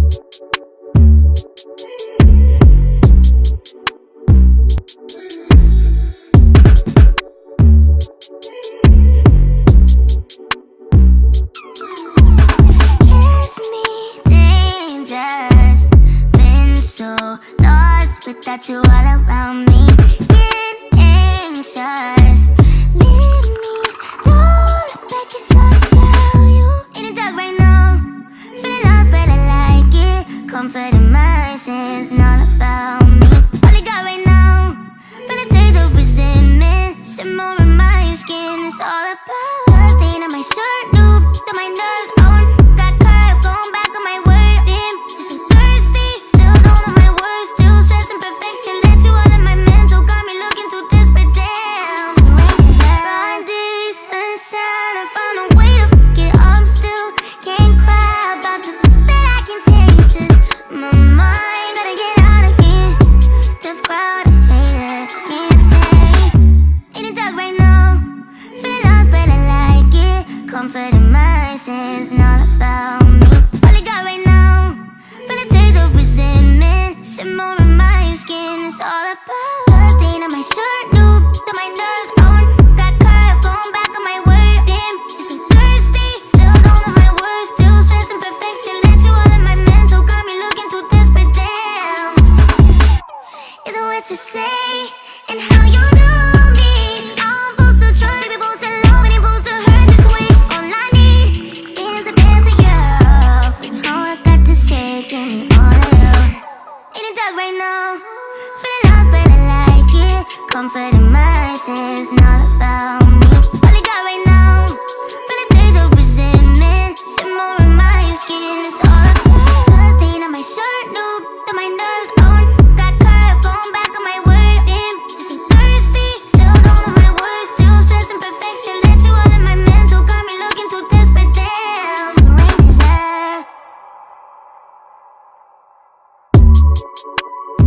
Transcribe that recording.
Without you all around me, get anxious. Leave me, don't look back, it's all about you. In the dark right now, feeling lost but I like it. Comfort in my sense, not about me. All I got right now, feel a taste of resentment. Simmer in my skin, it's all about the stain on my shirt, loop to my nerves. I want got curved, going back on my word. Damn, so thirsty, still don't know my words. Still stressing perfection, let you all in my mental. Got me looking too desperate, damn. Friday, sunshine, I found a way to get up still. Can't cry about the that I can change. Just my mind, gotta get out of here. Tough crowd, I hate it, can't stay. In the dark right now, feeling lost but I like it. Comfort in my sense, not about me. All I got right now, feel a taste of resentment. Simmer in my skin, it's all about the stain on my shirt, loop to my nerves. I want got curved, going back on my word. Damn, so thirsty, still don't know my words. Still stressing perfection, let you all in my mental. Got me looking too desperate, damn. Is it what you say and how you do me? I'm supposed to trust, baby, supposed to love, and supposed to hurt this way. All I need is the best of you. All I got to say, give me all of you. In the dark right now, feeling lost but I like it. Comfort in my sense, not about me. All I got right now, feel a taste of resentment. Simmer in my skin, it's all about the stain on my shirt, loop to my nerves. I want got curved, going back on my word. Damn, so thirsty, still don't know my words. Still stressing perfection, let you all in my mental. Got me looking too desperate, damn. Rain is up.